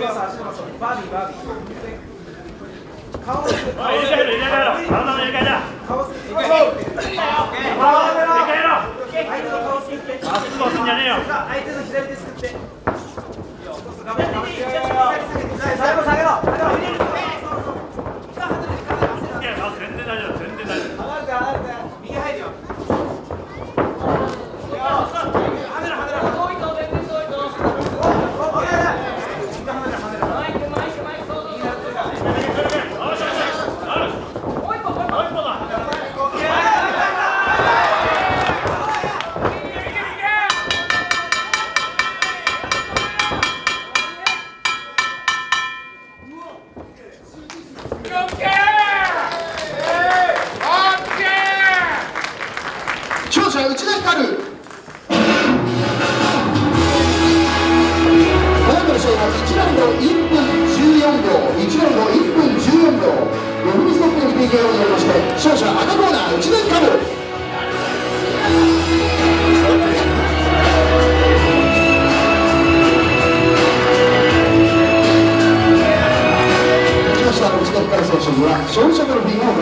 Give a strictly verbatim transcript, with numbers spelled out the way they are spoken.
バービーバービー。顔を。 入れ替えろ入れ替えろ。体の入れ替えだ。 顔を。顔を。相手の顔をすくって。 まっすぐ押すんじゃねえよ。 相手の左手すくって。最後下げろ。 全然大丈夫全然大丈夫。 右入るよ。 勝者内田光。ご覧の試合はいちラウンドいっぷんじゅうよんびょう、いちラウンドいっぷんじゅうよんびょう、ろくストップの ピーケーオー になりまして、勝者赤コーナー内田光。勝者の内田光選手には勝者トロフィーが